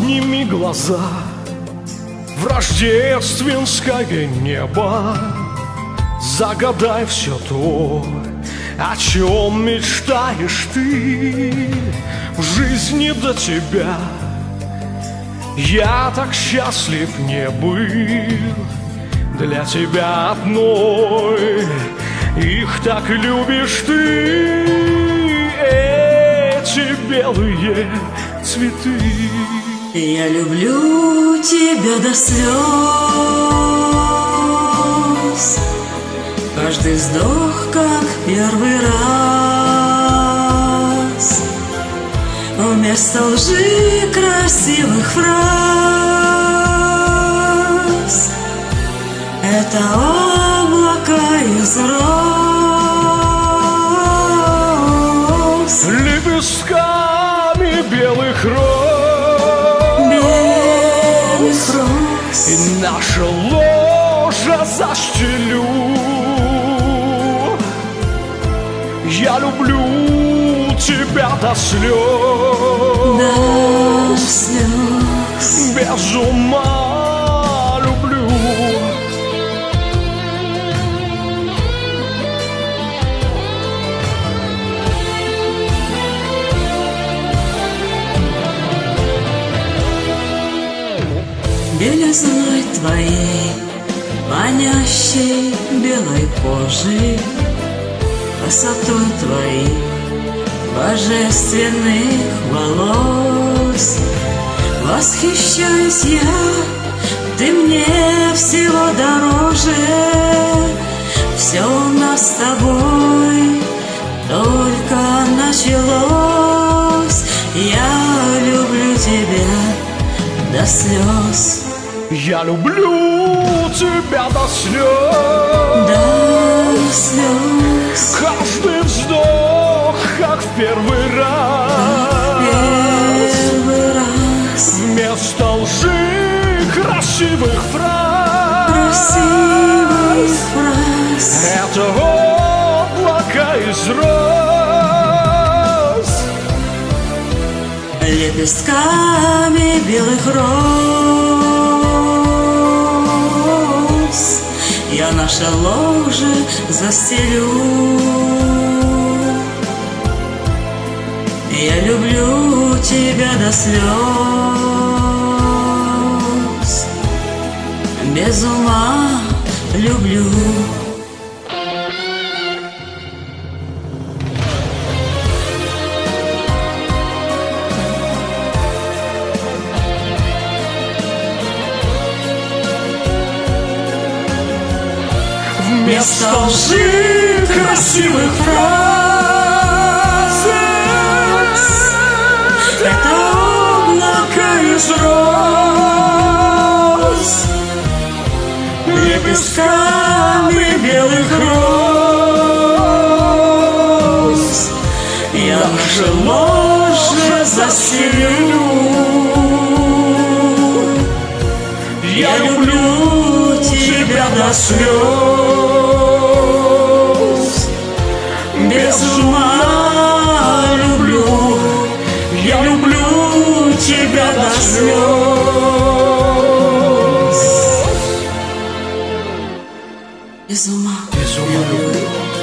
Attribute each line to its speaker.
Speaker 1: Подними глаза в рождественское небо, загадай все то, о чем мечтаешь ты. В жизни до тебя я так счастлив не был. Для тебя одной их так любишь ты. Эти белые цветы.
Speaker 2: Я люблю тебя до слез. Каждый вздох, как первый раз. Вместо лжи красивых фраз это облака из роз.
Speaker 1: Лепестками белых роз,
Speaker 2: белых роз.
Speaker 1: И наше ложа застелю. Я люблю тебя до слез,
Speaker 2: до слез.
Speaker 1: Без ума люблю.
Speaker 2: Белизной твоей, манящей белой кожи, красотой твоих божественных волос восхищаюсь я, ты мне всего дороже. Все у нас с тобой только началось. Я люблю тебя до слез.
Speaker 1: Я люблю тебя до слез,
Speaker 2: до слез.
Speaker 1: Каждый вздох, как в первый раз,
Speaker 2: первый раз.
Speaker 1: Вместо лжи красивых фраз,
Speaker 2: красивых фраз.
Speaker 1: Это облака из роз.
Speaker 2: Лепестками белых роз я наше ложе застелю. Я люблю тебя до слез, без ума люблю.
Speaker 1: Вместо лжи красивых фраз это облако из роз. Лепестками белых роз я наше ложе застелю. Я люблю тебя до слез, без ума люблю. Я люблю тебя до слез,
Speaker 2: Без ума
Speaker 1: без ума люблю.